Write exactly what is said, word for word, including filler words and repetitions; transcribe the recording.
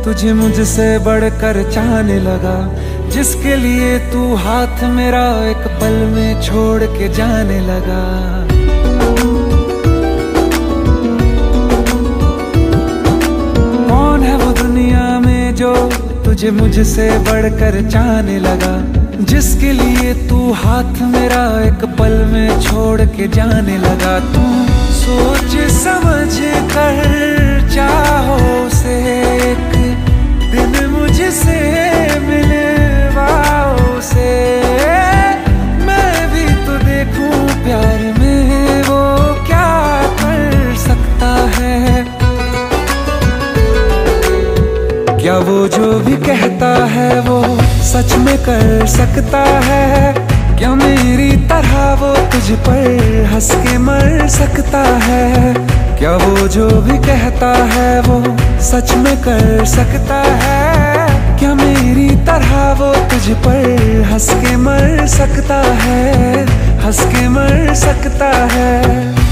तुझे मुझसे बढ़कर चाहने लगा, जिसके लिए तू हाथ मेरा एक पल में छोड़ के जाने लगा। कौन है वो दुनिया में जो तुझे मुझसे बढ़कर चाहने लगा, जिसके लिए तू हाथ मेरा एक पल में छोड़ के जाने लगा। तू सोच समझ कर चाहो से एक दिन मुझसे मिलवाओ से, मैं भी तो देखूं प्यार में वो क्या कर सकता है। क्या वो जो भी कहता है वो सच में कर सकता है? क्या मेरी तरह वो तुझ पर हंस के मर सकता है? क्या वो जो भी कहता है वो सच में कर सकता है? क्या मेरी तरह वो तुझ पर हंस के मर सकता है? हंस के मर सकता है।